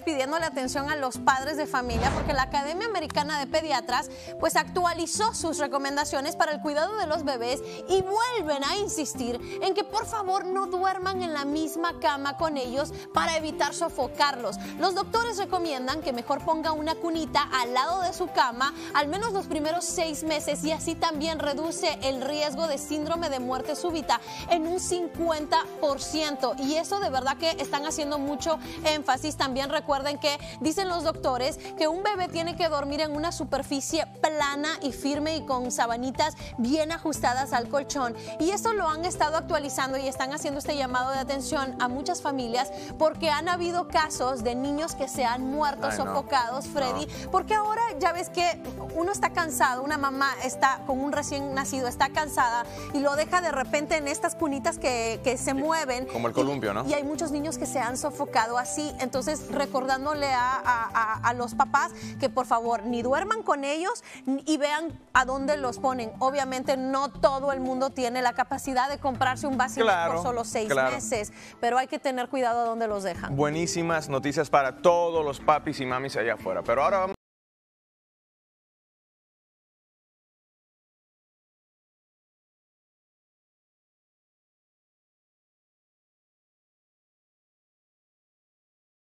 pidiéndole atención a los padres de familia porque la Academia Americana de Pediatras pues actualizó sus recomendaciones para el cuidado de los bebés y vuelven a insistir en que por favor no duerman en la misma cama con ellos para evitar sofocarlos. Los doctores recomiendan que mejor ponga una cunita al lado de su cama al menos los primeros 6 meses y así también reduce el riesgo de síndrome de muerte súbita en un 50%. Y eso de verdad que están haciendo mucho énfasis. También recuerden que dicen los doctores que un bebé tiene que dormir en una superficie plana y firme y con sabanitas bien ajustadas al colchón. Y eso lo han estado actualizando y están haciendo este llamado de atención a muchas familias porque han habido casos de niños que se han muerto sofocados, Freddy, porque ahora ya ves que uno está cansado, una mamá está con un recién nacido, está cansada y lo deja de repente en estas cunitas que se mueven. Como el columpio, ¿no? Y hay muchos niños que se han sofocado así. Entonces, recordándole a los papás que por favor ni duerman con ellos y vean a dónde los ponen. Obviamente no todo el mundo tiene la capacidad de comprarse un vacío por solo 6 meses, pero hay que tener cuidado a dónde los dejan. Buenísimas noticias para todos los papis y mamis allá afuera. Pero ahora vamos